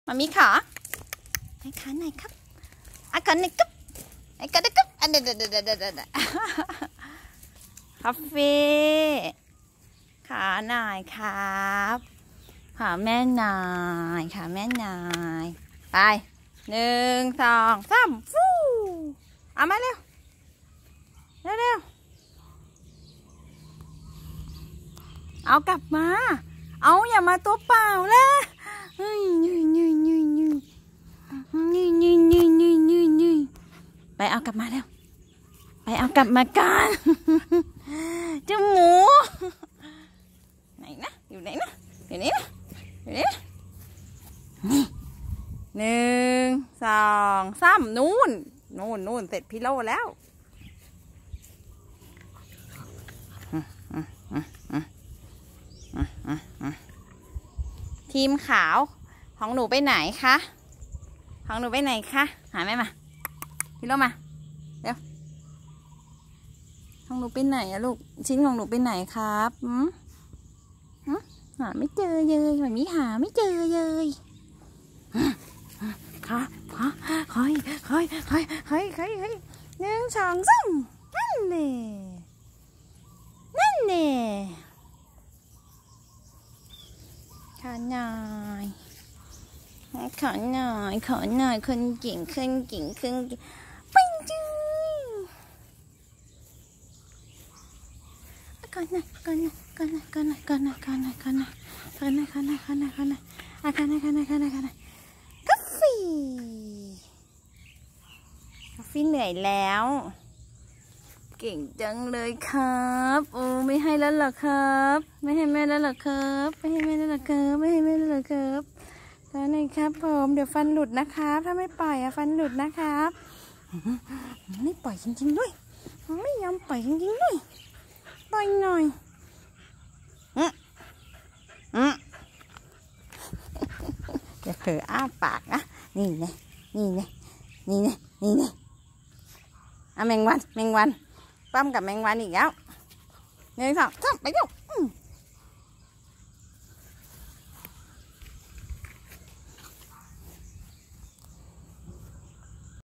มามีขาไหนขาไหนครับอากันไหนครับไอ้กันไหนครับอันเด็ดคาเฟ่ขาหน่อยครับขาแม่นายขาแม่นายไป1 2 3ฟูเอามาเร็วเร็วเอากลับมาเอาอย่ามาตัวเปล่าละไปเอากลับมาเร็วไปเอากลับมากันเจ้าหมูไหนนะอยู่ไหนนะอยู่ไหนนะอยู่ไหนนะนี่1 2 3นู่นเสร็จพี่โลแล้วทีมขาวของหนูไปไหนคะของหนูไปไหนคะหาแม่มาพี่โลมาเดี๋ยวของหนูไปไหนอะลูกชิ้นของหนูไปไหนครับหาไม่เจอเลยแบบนี้หาไม่เจอเลยค่ะค่อย1 2 3นั่นเน่ขอหน่อยคนเก่งปิ้งจึงก่อนหน่อยกาแฟเหนื่อยแล้วเก่งจังเลยครับโอ้ไม่ให้แล้วหรอครับไม่ให้แม่แล้วหรอครับตอนไหนครับผมเดี๋ยวฟันหลุดนะครับถ้าไม่ปล่อยฟันหลุดนะครับไม่ปล่อยจริงๆด้วยไม่ยอมปล่อยจริงๆด้วยปล่อยหน่อยอย่าเผลออ้าปากนะนี่ไงแมงวันปั้มกับแมงวันอีกแล้ว1 2 3ไปลูก